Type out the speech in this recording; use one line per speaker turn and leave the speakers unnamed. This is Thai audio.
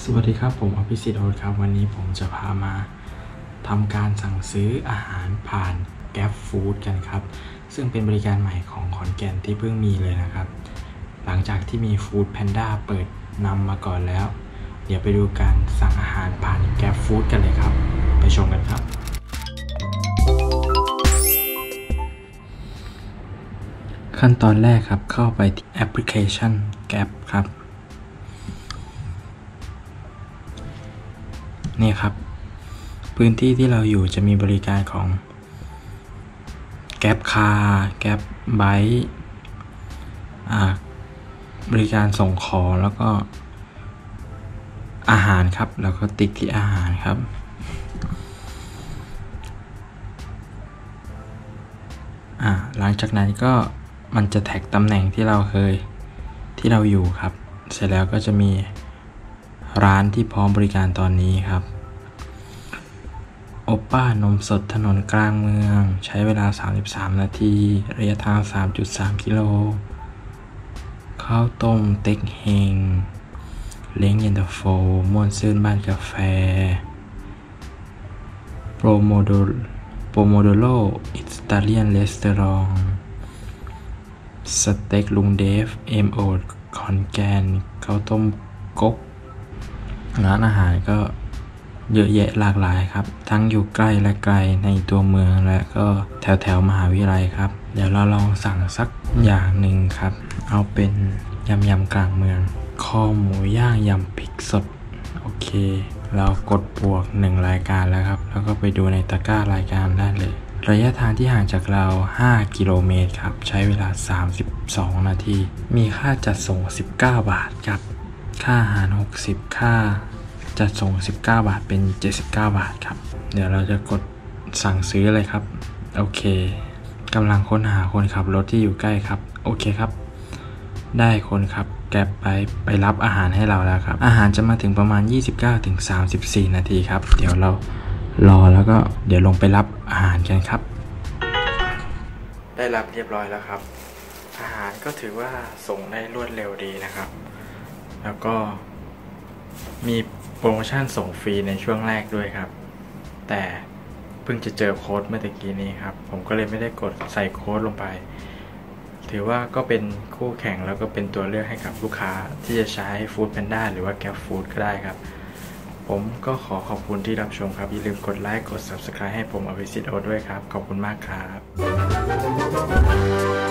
สวัสดีครับผมอภิสิทธิ์โอ๊ตครับวันนี้ผมจะพามาทำการสั่งซื้ออาหารผ่าน Grab Food กันครับซึ่งเป็นบริการใหม่ของขอนแก่นที่เพิ่งมีเลยนะครับหลังจากที่มี Food Panda เปิดนำมาก่อนแล้วเดี๋ยวไปดูการสั่งอาหารผ่าน Grab Food กันเลยครับไปชมกันครับขั้นตอนแรกครับเข้าไปที่แอปพลิเคชัน Grab ครับนี่ครับพื้นที่ที่เราอยู่จะมีบริการของ Grab Car Grab Bike บริการส่งของแล้วก็อาหารครับแล้วก็ติ๊กที่อาหารครับหลังจากนั้นก็มันจะแท็กตำแหน่งที่เราอยู่ครับเสร็จแล้วก็จะมีร้านที่พร้อมบริการตอนนี้ครับโอป้านมสดถนนกลางเมืองใช้เวลา33นาทีระยะทาง 3.3 กิโลข้าวต้มเต็กเฮงเล้งเย็นตาโฟม่วนซื่นบ้านกาแฟโปรโมโดโลอิตาเลียนรีสตอรองสเต็กลุงเดฟโอขอนแก่นข้าวต้มก๊กร้านอาหารก็เยอะแยะหลากหลายครับทั้งอยู่ใกล้และไกลในตัวเมืองและก็แถวมหาวิทยาลัยครับเดี๋ยวเราลองสั่งสักอย่างหนึ่งครับเอาเป็นยำกลางเมืองคอหมูย่างยำพริกสดโอเคเรากดบวก1รายการแล้วครับแล้วก็ไปดูในตะกร้ารายการได้เลยระยะทางที่ห่างจากเรา5กิโลเมตรครับใช้เวลา32นาทีมีค่าจัดส่ง19 บาทครับค่าอาหาร60ค่าจัดส่ง19 บาทเป็น79 บาทครับเดี๋ยวเราจะกดสั่งซื้อเลยครับโอเคกำลังค้นหาคนขับรถที่อยู่ใกล้ครับโอเคครับได้คนขับแกร็บไปรับอาหารให้เราแล้วครับอาหารจะมาถึงประมาณ 29-34 นาทีครับเดี๋ยวเรารอแล้วก็เดี๋ยวลงไปรับอาหารกันครับได้รับเรียบร้อยแล้วครับอาหารก็ถือว่าส่งได้รวดเร็วดีนะครับแล้วก็มีโปรโมชั่นส่งฟรีในช่วงแรกด้วยครับแต่เพิ่งจะเจอโค้ดเมื่อตะกี้นี้ครับผมก็เลยไม่ได้กดใส่โค้ดลงไปถือว่าก็เป็นคู่แข่งแล้วก็เป็นตัวเลือกให้กับลูกค้าที่จะใช้ Food Panda หรือว่า Grab Food ก็ได้ครับผมก็ขอบคุณที่รับชมครับอย่าลืมกดไลค์กด Subscribe ให้ผมอภิสิทธิ์โอ๊ตด้วยครับขอบคุณมากครับ